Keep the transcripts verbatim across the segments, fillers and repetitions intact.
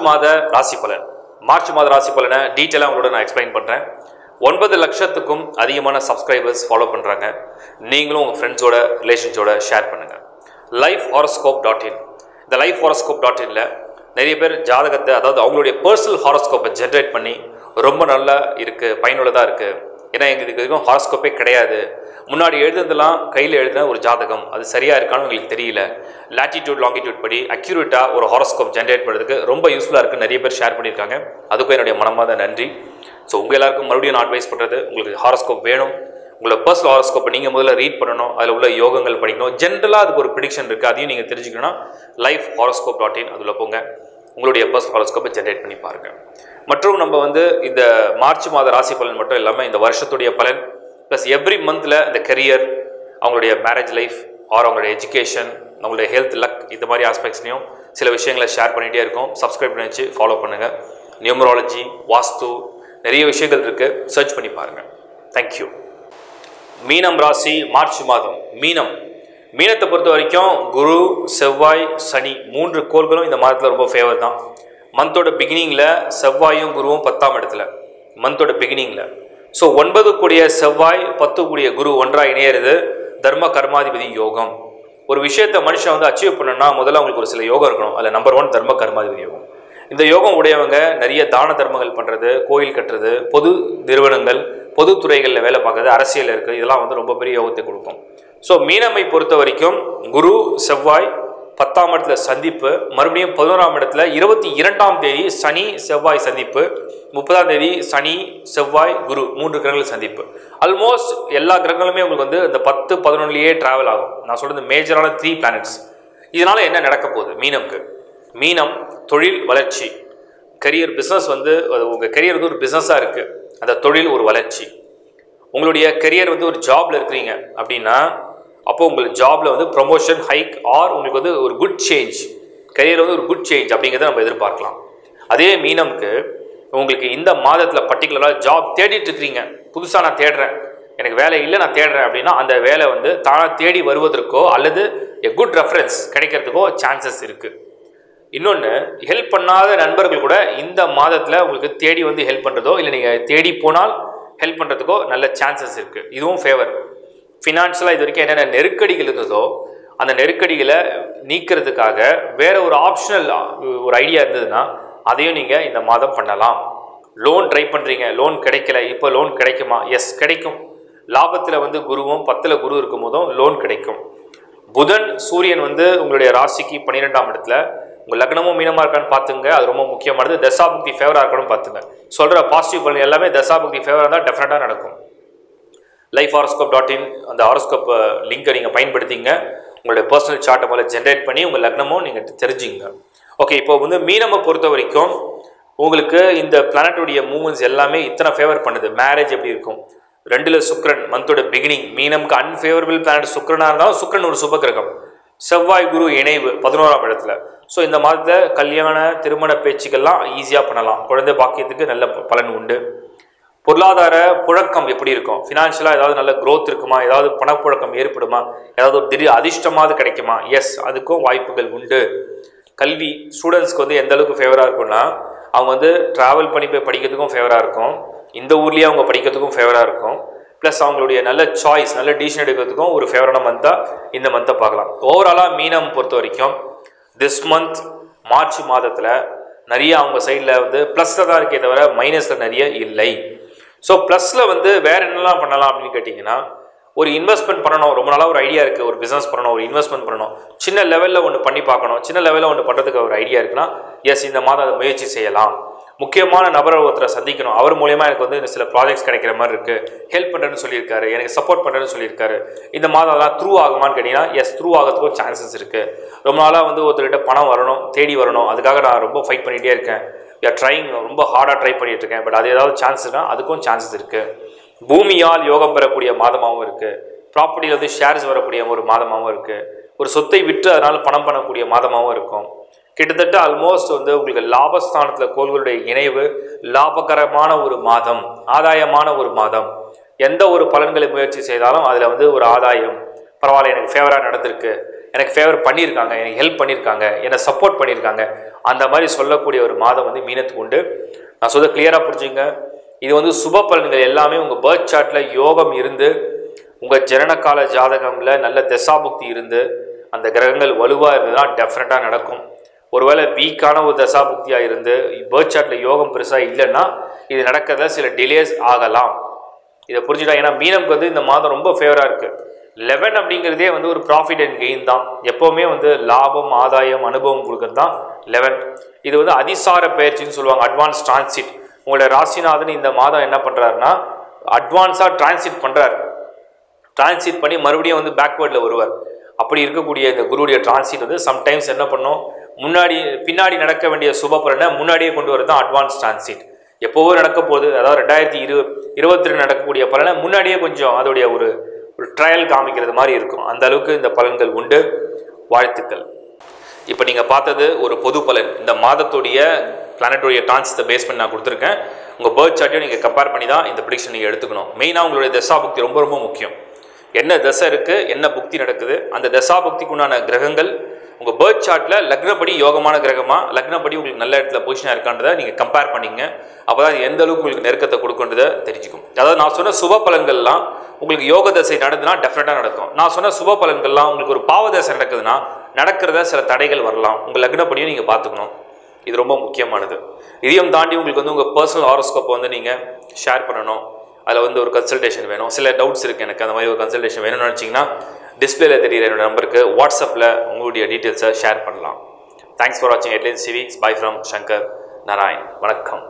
மாத ராசி பலன். மார்ச் மாத ராசி பலனை டீட்டெயிலாக உங்களோட நான் எக்ஸ்பிளைன் பண்ணுறேன். ஒன்பது லட்சத்துக்கும் அதிகமான சப்ஸ்கிரைபர்ஸ் ஃபாலோ பண்ணுறாங்க. நீங்களும் உங்கள் ஃப்ரெண்ட்ஸோட ரிலேஷன்ஸோட ஷேர் பண்ணுங்கள். லைஃப் ஹாரோஸ்கோப் டாட் இன் இந்த லைஃப் ஹாரோஸ்கோப் டாட் இனில் நிறைய பேர் ஜாதகத்தை, அதாவது அவங்களுடைய பர்சனல் ஹாரோஸ்கோப்பை ஜென்ரேட் பண்ணி ரொம்ப நல்லா இருக்குது, பயனுள்ளதாக இருக்குது. ஏன்னா எங்களுக்கு வரைக்கும் ஹாரோஸ்கோப்பே கிடையாது. முன்னாடி எழுதுனதெல்லாம் கையில் எழுதின ஒரு ஜாதகம், அது சரியாக இருக்கான்னு எங்களுக்கு தெரியல. லாட்டிடியூட் லாங்கிடியூட் படி அக்யூரேட்டாக ஒரு ஹாரோஸ்கோப் ஜென்ரேட் பண்ணுறதுக்கு ரொம்ப யூஸ்ஃபுல்லாக இருக்குன்னு நிறைய பேர் ஷேர் பண்ணியிருக்காங்க. அதுக்கும் என்னுடைய மனமாத நன்றி. ஸோ உங்கள் எல்லாருக்கும் மறுபடியும் நான் அட்வைஸ் பண்ணுறது, உங்களுக்கு ஹாரோஸ்கோப் வேணும், உங்களோட பர்சனல் ஹாரோஸ்கோப்பை நீங்கள் முதல்ல ரீட் பண்ணணும், அதில் உள்ள யோகங்கள் படிக்கணும். ஜென்ரலாக அதுக்கு ஒரு ப்ரிடிக்ஷன் இருக்குது, அதையும் நீங்கள் தெரிஞ்சுக்கணும்னா லைஃப் ஹாரோஸ்கோப் டாட் இன் அதில் போங்க, உங்களுடைய பர்சனல் ஹாரோஸ்கோப்பை ஜென்ரேட் பண்ணி பாருங்கள். மற்றும் நம்ம வந்து இந்த மார்ச் மாத ராசி பலன் மட்டும் இல்லாமல் இந்த வருஷத்துடைய பலன் ப்ளஸ் எவ்ரி மந்தில் இந்த கெரியர், அவங்களுடைய மேரேஜ் லைஃப் ஆர் அவங்களுடைய எஜுகேஷன், அவங்களுடைய ஹெல்த், லக், இந்த மாதிரி ஆஸ்பெக்ட்ஸ்லையும் சில விஷயங்களை ஷேர் பண்ணிகிட்டே இருக்கோம். சப்ஸ்கிரைப் பண்ணி வச்சு ஃபாலோ பண்ணுங்கள். நியூமராலஜி, வாஸ்து, நிறைய விஷயங்கள் இருக்குது, சர்ச் பண்ணி பாருங்கள். தேங்க்யூ. மீனம் ராசி மார்ச் மாதம். மீனம் மீனத்தை பொறுத்த வரைக்கும் குரு, செவ்வாய், சனி மூன்று கோள்களும் இந்த மாதத்தில் ரொம்ப ஃபேவர் தான். மந்தோட பிகினிங்கில் செவ்வாயும் குருவும் பத்தாம் இடத்துல, மந்தோட பிகினிங்கில். ஸோ ஒன்பது கூடிய செவ்வாய், பத்து கூடிய குரு ஒன்றாக இணையிறது தர்ம கர்மாதிபதி யோகம். ஒரு விஷயத்தை மனுஷன் வந்து அச்சீவ் பண்ணணும்னா முதல்ல அவங்களுக்கு ஒரு சில யோகம் இருக்கணும். அதில் நம்பர் ஒன் தர்ம கர்மாதிபதி யோகம். இந்த யோகம் உடையவங்க நிறைய தான தர்மங்கள் பண்ணுறது, கோயில் கட்டுறது, பொது நிறுவனங்கள், பொது துறைகளில் வேலை பார்க்குறது, அரசியல் இருக்குது, இதெல்லாம் வந்து ரொம்ப பெரிய யோகத்தை கொடுக்கும். ஸோ மீனமை பொறுத்த வரைக்கும் குரு செவ்வாய் பத்தாம் இடத்துல சந்திப்பு, மறுபடியும் பதினோராம் இடத்துல இருபத்தி இரண்டாம் தேதி சனி செவ்வாய் சந்திப்பு, முப்பதாம் தேதி சனி செவ்வாய் குரு மூன்று கிரகங்கள் சந்திப்பு. ஆல்மோஸ்ட் எல்லா கிரகங்களுமே உங்களுக்கு வந்து இந்த பத்து பதினொன்றுலேயே ட்ராவல் ஆகும். நான் சொல்கிறது மேஜரான த்ரீ பிளானட்ஸ். இதனால் என்ன நடக்க போகுது மீனம்க்கு? மீனம் தொழில் வளர்ச்சி, கரியர், பிஸ்னஸ் வந்து உங்கள் கரியர் வந்து ஒரு பிஸ்னஸாக இருக்குது, அந்த தொழில் ஒரு வளர்ச்சி. உங்களுடைய கரியர் வந்து ஒரு ஜாபில் இருக்கிறீங்க அப்படின்னா அப்போது உங்களுக்கு ஜாபில் வந்து ப்ரொமோஷன், ஹைக் ஆர் உங்களுக்கு வந்து ஒரு குட் சேஞ்ச், கரியர் வந்து ஒரு குட் சேஞ்ச் அப்படிங்கிறத நம்ம எதிர்பார்க்கலாம். அதே மீனம்க்கு உங்களுக்கு இந்த மாதத்தில் பர்டிகுலராக ஜாப் தேடிட்டு இருக்கிறீங்க, புதுசாக நான் தேடுறேன், எனக்கு வேலை இல்லை நான் தேடுறேன் அப்படின்னா அந்த வேலை வந்து தானாக தேடி வருவதற்கோ அல்லது எ குட் ரெஃபரன்ஸ் கிடைக்கிறதுக்கோ சான்சஸ் இருக்குது. இன்னொன்று, ஹெல்ப் பண்ணாத நண்பர்கள் கூட இந்த மாதத்தில் உங்களுக்கு தேடி வந்து ஹெல்ப் பண்ணுறதோ இல்லை நீங்கள் தேடி போனால் ஹெல்ப் பண்ணுறதுக்கோ நல்ல சான்சஸ் இருக்குது. இதுவும் ஃபேவர். ஃபினான்ஷியலாக இது வரைக்கும் என்னென்ன நெருக்கடிகள் இருந்ததோ அந்த நெருக்கடிகளை நீக்கிறதுக்காக வேறு ஒரு ஆப்ஷனல் ஒரு ஐடியா இருந்ததுன்னா அதையும் நீங்கள் இந்த மாதம் பண்ணலாம். லோன் ட்ரை பண்ணுறீங்க, லோன் கிடைக்கல, இப்போ லோன் கிடைக்குமா? எஸ், கிடைக்கும். லாபத்தில் வந்து குருவும் பத்தில் குரு இருக்கும் போதும் லோன் கிடைக்கும். புதன் சூரியன் வந்து உங்களுடைய ராசிக்கு பன்னிரெண்டாம் இடத்துல, உங்கள் லக்னமும் மீனமாக இருக்கான்னு பார்த்துங்க, அது ரொம்ப முக்கியமானது. தசாபுக்தி ஃபேவராக இருக்கணும் பார்த்துங்க. சொல்கிற பாசிட்டிவ் பலன் எல்லாமே தசாபுக்தி ஃபேவராக இருந்தால் டெஃபினட்டாக நடக்கும். லைஃப் ஹாரோஸ்கோப் டாட் இன் அந்த ஹாரோஸ்கோப் லிங்கை நீங்கள் பயன்படுத்திங்க. உங்களுடைய பர்சனல் சார்ட்டை முதல்ல ஜென்ரேட் பண்ணி உங்கள் லக்னமும் நீங்கள் தெரிஞ்சுங்க. ஓகே, இப்போ வந்து மீனமை பொறுத்த வரைக்கும் உங்களுக்கு இந்த பிளானட்டுடைய மூவ்மெண்ட்ஸ் எல்லாமே இத்தனை ஃபேவர் பண்ணுது. மேரேஜ் எப்படி இருக்கும்? ரெண்டில் சுக்ரன், மந்தோட பிகினிங். மீனமுக்கு அன்ஃபேவரபிள் பிளானட் சுக்ரனாக இருந்தாலும் சுக்ரன் ஒரு சுபகிரகம். செவ்வாய் குரு இணைவு பதினோராம் இடத்துல. ஸோ இந்த மாதத்தில் கல்யாண திருமண பேச்சுக்கெல்லாம் ஈஸியாக பண்ணலாம். குழந்தை பாக்கியத்துக்கு நல்ல பலன் உண்டு. பொருளாதார புழக்கம் எப்படி இருக்கும்? ஃபினான்ஷியலாக ஏதாவது நல்ல க்ரோத் இருக்குமா? ஏதாவது பணப்புழக்கம் ஏற்படுமா? ஏதாவது ஒரு திடீர் அதிர்ஷ்டமாவது கிடைக்குமா? எஸ், அதுக்கும் வாய்ப்புகள் உண்டு. கல்வி ஸ்டூடெண்ட்ஸ்க்கு வந்து எந்த அளவுக்கு ஃபேவராக இருக்கும்னா அவங்க வந்து ட்ராவல் பண்ணி போய் படிக்கிறதுக்கும் ஃபேவராக இருக்கும், இந்த ஊர்லேயே அவங்க படிக்கிறதுக்கும் ஃபேவராக இருக்கும். ப்ளஸ் அவங்களுடைய நல்ல சாய்ஸ், நல்ல டிசிஷன் எடுக்கிறதுக்கும் ஒரு ஃபேவரான மந்தாக இந்த மந்த்தை பார்க்கலாம். ஓவராலாக மீனம் பொறுத்த வரைக்கும் திஸ் மந்த் மார்ச் மாதத்தில் நிறைய அவங்க சைடில் வந்து ப்ளஸில் தான் இருக்கே தவிர மைனஸில் நிறைய இல்லை. ஸோ ப்ளஸில் வந்து வேறு என்னெல்லாம் பண்ணலாம் அப்படின்னு கேட்டிங்கன்னா, ஒரு இன்வெஸ்ட்மெண்ட் பண்ணணும், ரொம்ப நாளாக ஒரு ஐடியா இருக்குது, ஒரு பிஸ்னஸ் பண்ணணும், ஒரு இன்வெஸ்ட்மெண்ட் பண்ணணும், சின்ன லெவலில் ஒன்று பண்ணி பார்க்கணும், சின்ன லெவலில் ஒன்று பண்ணுறதுக்கு ஒரு ஐடியா இருக்குன்னா எஸ், இந்த மாதம் அதை முயற்சி செய்யலாம். முக்கியமான நபரை ஒருத்தரை சந்திக்கணும், அவர் மூலயமா எனக்கு வந்து சில ப்ராஜெக்ட்ஸ் கிடைக்கிற மாதிரி இருக்குது, ஹெல்ப் பண்ணுறேன்னு சொல்லியிருக்காரு, எனக்கு சப்போர்ட் பண்ணுறேன்னு சொல்லியிருக்காரு, இந்த மாதம் அதெல்லாம் த்ரூ ஆகுமான்னு கேட்டிங்கன்னா எஸ், த்ரூ ஆகிறதுக்கும் சான்சஸ் இருக்குது. ரொம்ப நாளாக வந்து ஒருத்தர்கிட்ட பணம் வரணும், தேடி வரணும், அதுக்காக நான் ரொம்ப ஃபைட் பண்ணிகிட்டே இருக்கேன், யூஆர் ட்ரைங், ரொம்ப ஹார்டாக ட்ரை பண்ணிகிட்டு இருக்கேன், பட் அது ஏதாவது சான்ஸ்னா அதுக்கும் சான்சஸ் இருக்குது. பூமியால் யோகம் பெறக்கூடிய மாதமாகவும் இருக்குது. ப்ராப்பர்ட்டியில் வந்து ஷேர்ஸ் வரக்கூடிய ஒரு மாதமாகவும் இருக்குது. ஒரு சொத்தை விற்று அதனால் பணம் பண்ணக்கூடிய மாதமாகவும் இருக்கும். கிட்டத்தட்ட ஆல்மோஸ்ட் வந்து உங்களுக்கு லாபஸ்தானத்தில் கோள்களுடைய இணைவு, லாபகரமான ஒரு மாதம், ஆதாயமான ஒரு மாதம். எந்த ஒரு பலன்களை முயற்சி செய்தாலும் அதில் வந்து ஒரு ஆதாயம், பரவாயில்ல எனக்கு ஃபேவராக நடந்திருக்கு, எனக்கு ஃபேவர் பண்ணியிருக்காங்க, எனக்கு ஹெல்ப் பண்ணியிருக்காங்க, என்னை சப்போர்ட் பண்ணியிருக்காங்க, அந்த மாதிரி சொல்லக்கூடிய ஒரு மாதம் வந்து மீனத்துக்கு உண்டு. நான் சொல்ல கிளியராக புரிஞ்சுங்க. இது வந்து சுப பலன்கள் எல்லாமே உங்கள் பர்த் சார்ட்டில் யோகம் இருந்து, உங்கள் ஜனனகால ஜாதகமில் நல்ல தசாபுக்தி இருந்து, அந்த கிரகங்கள் வலுவாக இருந்ததுன்னா டெஃபினட்டாக நடக்கும். ஒருவேளை வீக்கான ஒரு தசாபுக்தியாக இருந்து பர்த் சார்ட்டில் யோகம் பெருசாக இல்லைன்னா இது நடக்கிறத சில டிலேஸ் ஆகலாம். இதை புரிஞ்சுட்டா. ஏன்னா மீனம்க்கு வந்து இந்த மாதம் ரொம்ப ஃபேவராக இருக்குது. லெவன் அப்படிங்கிறதே வந்து ஒரு ப்ராஃபிட் அண்ட் கெயின் தான். எப்போவுமே வந்து லாபம், ஆதாயம், அனுபவம் கொடுக்கறது தான் லெவன். இது வந்து அதிசார பயிற்சின்னு சொல்லுவாங்க, அட்வான்ஸ் டிரான்சிட். உங்களோட ராசிநாதன் இந்த மாதம் என்ன பண்ணுறாருன்னா அட்வான்ஸாக டிரான்சிட் பண்ணுறாரு. டிரான்சிட் பண்ணி மறுபடியும் வந்து பேக்வேர்டில் வருவார். அப்படி இருக்கக்கூடிய இந்த குருவுடைய டிரான்சிட் வந்து சம்டைம்ஸ் என்ன பண்ணும், முன்னாடி பின்னாடி நடக்க வேண்டிய சுப பலனை முன்னாடியே கொண்டு வரது தான் அட்வான்ஸ் டிரான்சிட். எப்போவோ நடக்க போகுது, அதாவது ரெண்டாயிரத்தி இரு இருபத்தி ரெண்டு நடக்கக்கூடிய பலனை முன்னாடியே கொஞ்சம் அதோடைய ஒரு ஒரு ட்ரையல் காமிக்கிறது மாதிரி இருக்கும். அந்த அளவுக்கு இந்த பலன்கள் உண்டு. வாழ்த்துக்கள். இப்போ நீங்கள் பார்த்தது ஒரு பொது பலன். இந்த மாதத்துடைய பிளானட்டோடைய டிரான்சிட்டை பேஸ் பண்ணி நான் கொடுத்துருக்கேன். உங்கள் பர்த் சார்ட்டையும் நீங்கள் கம்பேர் பண்ணி தான் இந்த ப்ரிடிக்ஷன் நீங்கள் எடுத்துக்கணும். மெயினாக உங்களுடைய தசாபுக்தி ரொம்ப ரொம்ப முக்கியம். என்ன தசை இருக்குது, என்ன புக்தி நடக்குது, அந்த தசாபுக்திக்கு உண்டான கிரகங்கள் உங்கள் பர்த் சார்ட்டில் லக்னப்படி யோகமான கிரகமா, லக்னப்படி உங்களுக்கு நல்ல இடத்துல பொசிஷனாக இருக்கான்றதை நீங்கள் கம்பேர் பண்ணிங்க. அப்போ தான் எந்த அளவுக்கு உங்களுக்கு நெருக்கத்தை கொடுக்குன்றதை தெரிஞ்சுக்கும். அதாவது நான் சொன்ன சுப பலன்கள்லாம் உங்களுக்கு யோக தசை நடந்துன்னா டெஃபினட்டாக நடக்கும். நான் சொன்ன சுப பலன்கள்லாம் உங்களுக்கு ஒரு பாவ தசை நடக்குதுன்னா நடக்கிறத சில தடைகள் வரலாம். உங்கள் லக்னப்படியும் நீங்கள் பார்த்துக்கணும். இது ரொம்ப முக்கியமானது. இதையும் தாண்டி உங்களுக்கு வந்து உங்கள் பர்சனல் ஹாரோஸ்கோப்பை வந்து நீங்கள் ஷேர் பண்ணணும். அதில் வந்து ஒரு கன்சல்டேஷன் வேணும். சில டவுட்ஸ் இருக்குது எனக்கு, அந்த மாதிரி ஒரு கன்சல்டேஷன் வேணும்னு நினச்சிங்கன்னா டிஸ்பிளேல தெரியுற என்னோட நம்பருக்கு வாட்ஸ்அப்பில் உங்களுடைய டீட்டெயில்ஸை ஷேர் பண்ணலாம். தேங்க்ஸ் ஃபார் வாட்சிங் headlines TV. Bye from Sankar Narayan. வணக்கம்.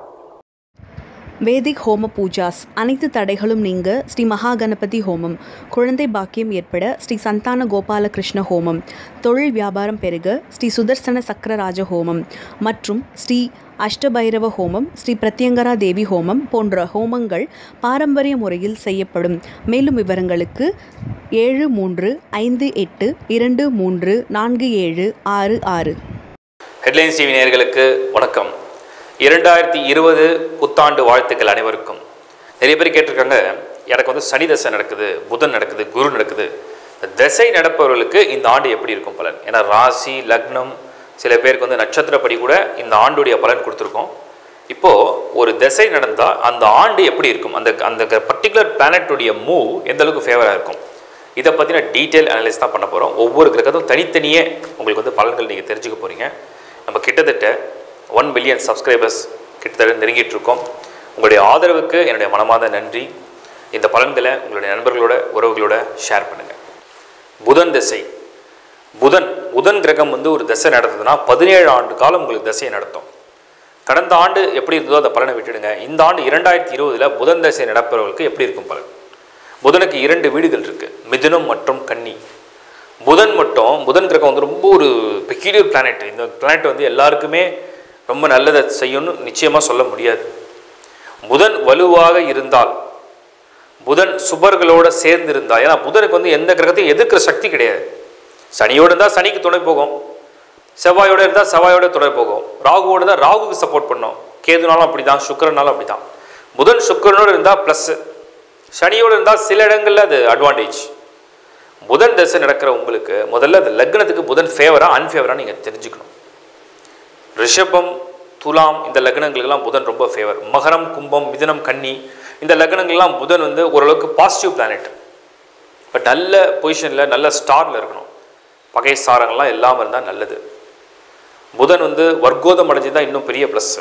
வேதிக் ஹோம பூஜாஸ் அனைத்து தடைகளும் நீங்க ஸ்ரீ மகா கணபதி ஹோமம், குழந்தை பாக்கியம் ஏற்பட ஸ்ரீ சந்தான கோபால கிருஷ்ண ஹோமம், தொழில் வியாபாரம் பெருக ஸ்ரீ சுதர்சன சக்கரராஜ ஹோமம் மற்றும் ஸ்ரீ அஷ்டபைரவ ஹோமம், ஸ்ரீ பிரத்யங்கரா தேவி ஹோமம் போன்ற ஹோமங்கள் பாரம்பரிய முறையில் செய்யப்படும். மேலும் விவரங்களுக்கு ஏழு மூன்று ஐந்து எட்டு இரண்டு மூன்று நான்கு ஏழு ஆறு ஆறு. ஹெட்லைன்ஸ் டிவி நேயர்களுக்கு வணக்கம். இரண்டாயிரத்தி இருபது புத்தாண்டு வாழ்த்துக்கள் அனைவருக்கும். நிறைய பேர் கேட்டிருக்காங்க, எனக்கு வந்து சனி தசை நடக்குது, புதன் நடக்குது, குரு நடக்குது, தசை நடப்பவர்களுக்கு இந்த ஆண்டு எப்படி இருக்கும் பலன்? ஏன்னா ராசி லக்னம் சில பேருக்கு வந்து நட்சத்திரப்படி கூட இந்த ஆண்டுடைய பலன் கொடுத்துருக்கோம். இப்போது ஒரு தசை நடந்தால் அந்த ஆண்டு எப்படி இருக்கும், அந்த அந்த பர்டிகுலர் பிளானட்டுடைய மூவ் எந்த அளவுக்கு ஃபேவராக இருக்கும், இதை பற்றின டீட்டெயில் அனலைஸ் தான் பண்ண போகிறோம். ஒவ்வொரு கிரகத்தும் தனித்தனியே உங்களுக்கு வந்து பலன்கள் நீங்கள் தெரிஞ்சுக்க போகிறீங்க. நம்ம கிட்டத்தட்ட ஒன் பில்லியன் சப்ஸ்கிரைபர்ஸ் கிட்டத்தட்ட நெருங்கிட்டு இருக்கோம். உங்களுடைய ஆதரவுக்கு என்னுடைய மனமார்ந்த நன்றி. இந்த பலன்களை உங்களுடைய நண்பர்களோட உறவுகளோட ஷேர் பண்ணுங்கள். புதன் தசை. புதன் புதன் கிரகம் வந்து ஒரு தசை நடத்துதுன்னா பதினேழு ஆண்டு காலம் உங்களுக்கு தசையை நடத்தும். கடந்த ஆண்டு எப்படி இருந்ததோ அந்த பலனை விட்டுடுங்க. இந்த ஆண்டு இரண்டாயிரத்தி இருபதில் புதன் தசை நடப்பவர்களுக்கு எப்படி இருக்கும் பலன்? புதனுக்கு இரண்டு வீடுகள் இருக்குது, மிதுனம் மற்றும் கன்னி. புதன் மட்டும் புதன் கிரகம் வந்து ரொம்ப ஒரு பெக்யூலியர் பிளானட். இந்த பிளானட் வந்து எல்லாருக்குமே ரொம்ப நல்லதை செய்யணும்னு நிச்சயமாக சொல்ல முடியாது. புதன் வலுவாக இருந்தால், புதன் சுபர்களோடு சேர்ந்து இருந்தால், ஏன்னா புதனுக்கு வந்து எந்த கிரகத்தையும் எதிர்க்கிற சக்தி கிடையாது. சனியோடு இருந்தால் சனிக்கு துணை போகும், செவ்வாயோடு இருந்தால் செவ்வாயோட துணை போகும், ராகுவோடு இருந்தால் ராகுக்கு சப்போர்ட் பண்ணும், கேதுனாலும் அப்படி தான், சுக்கரனாலும் அப்படி தான். புதன் சுக்கரனோடு இருந்தால் ப்ளஸ்ஸு, சனியோடு இருந்தால் சில இடங்களில் அது அட்வான்டேஜ். புதன் தசை நடக்கிற உங்களுக்கு முதல்ல அது லக்னத்துக்கு புதன் ஃபேவராக அன்ஃபேவராக நீங்கள் தெரிஞ்சுக்கணும். ரிஷபம் துலாம் இந்த லக்னங்களுக்கெல்லாம் புதன் ரொம்ப ஃபேவர். மகரம் கும்பம் மிதுனம் கன்னி இந்த லக்னங்கள்லாம் புதன் வந்து ஓரளவுக்கு பாசிட்டிவ் பிளானட். பட் நல்ல பொசிஷனில் நல்ல ஸ்டாரில் இருக்கணும். பகை சாரங்கள்லாம் இல்லாமல் இருந்தால் நல்லது. புதன் வந்து வர்க்கோதம் அடைஞ்சுதான் இன்னும் பெரிய ப்ளஸ்.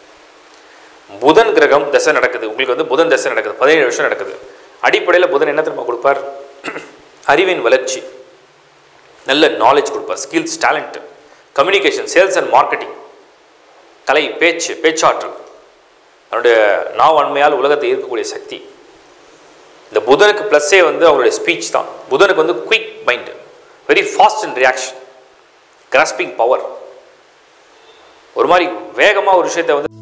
புதன் கிரகம் தசை நடக்குது, உங்களுக்கு வந்து புதன் தசை நடக்குது, பதினேழு வருஷம் நடக்குது. அடிப்படையில் புதன் என்ன திரும்ப கொடுப்பார்? அறிவின் வளர்ச்சி, நல்ல நாலேஜ் கொடுப்பார், skills, talent, communication, sales and marketing, கலை, பேச்சு, பேச்சாற்றல், அவருடைய நாவன்மையால் உலகத்தை ஈர்க்கக்கூடிய சக்தி. இந்த புதனுக்கு ப்ளஸ்ஸே வந்து அவருடைய ஸ்பீச் தான். புதனுக்கு வந்து quick mind, very fast in reaction, grasping power, ஒரு மாதிரி வேகமாக ஒரு விஷயத்தை வந்து